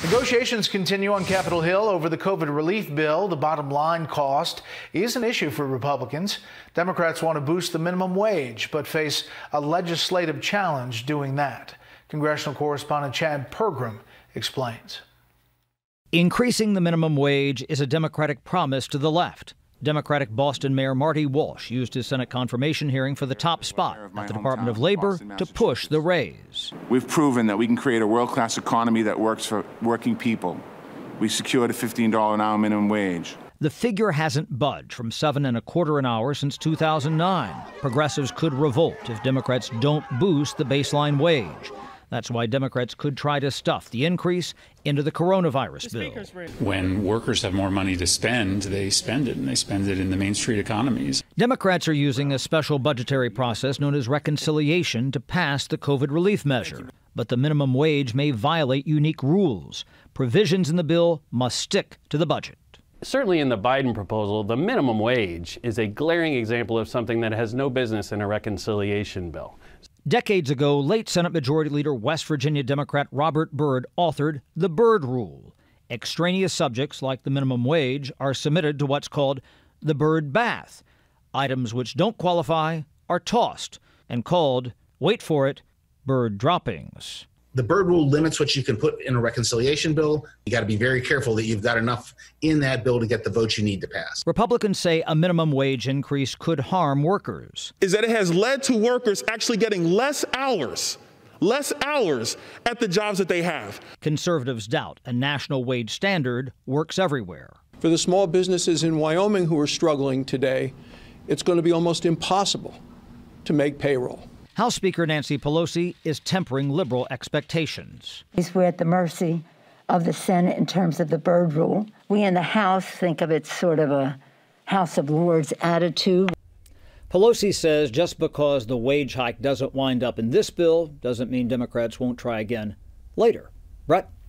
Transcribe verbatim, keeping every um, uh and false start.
Negotiations continue on Capitol Hill over the COVID relief bill. The bottom line cost is an issue for Republicans. Democrats want to boost the minimum wage, but face a legislative challenge doing that. Congressional correspondent Chad Pergram explains. Increasing the minimum wage is a Democratic promise to the left. Democratic Boston Mayor Marty Walsh used his Senate confirmation hearing for the top spot at the Department of Labor to push the raise. We've proven that we can create a world-class economy that works for working people. We secured a fifteen dollars an hour minimum wage. The figure hasn't budged from seven and a quarter an hour since two thousand nine. Progressives could revolt if Democrats don't boost the baseline wage. That's why Democrats could try to stuff the increase into the coronavirus bill. When workers have more money to spend, they spend it, and they spend it in the Main Street economies. Democrats are using a special budgetary process known as reconciliation to pass the COVID relief measure. But the minimum wage may violate unique rules. Provisions in the bill must stick to the budget. Certainly in the Biden proposal, the minimum wage is a glaring example of something that has no business in a reconciliation bill. Decades ago, late Senate Majority Leader West Virginia Democrat Robert Byrd authored the Byrd Rule. Extraneous subjects like the minimum wage are submitted to what's called the Byrd Bath. Items which don't qualify are tossed and called, wait for it, Byrd droppings. The Byrd Rule limits what you can put in a reconciliation bill. You got to be very careful that you've got enough in that bill to get the votes you need to pass. Republicans say a minimum wage increase could harm workers. Is that it has led to workers actually getting less hours, less hours at the jobs that they have. Conservatives doubt a national wage standard works everywhere. For the small businesses in Wyoming who are struggling today, it's going to be almost impossible to make payroll. House Speaker Nancy Pelosi is tempering liberal expectations. We're at the mercy of the Senate in terms of the Byrd Rule. We in the House think of it sort of a House of Lords attitude. Pelosi says just because the wage hike doesn't wind up in this bill doesn't mean Democrats won't try again later. Brett?